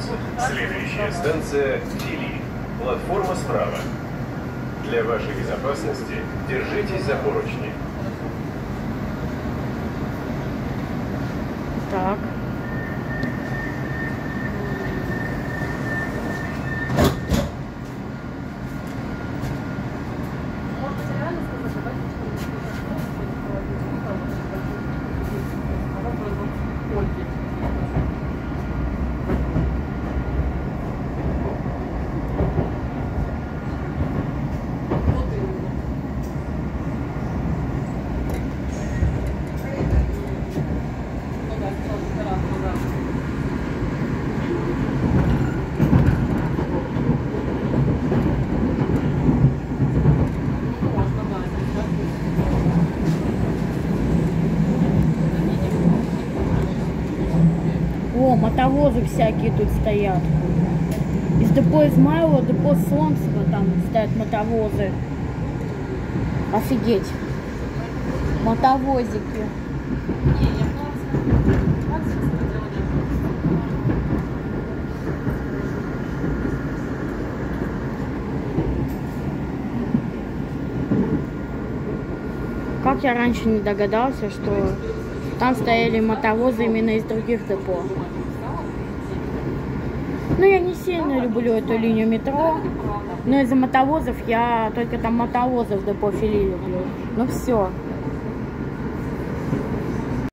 Следующая станция Фили. Платформа справа. Для вашей безопасности держитесь за поручни. Так. О, мотовозы всякие тут стоят. Из депо Измайлова, депо Солнцева там стоят мотовозы. Офигеть. Мотовозики. Как я раньше не догадался, что там стояли мотовозы именно из других депо. Ну, я не сильно люблю эту линию метро, но из-за мотовозов я только там мотовозов в депо Фили люблю. Ну все.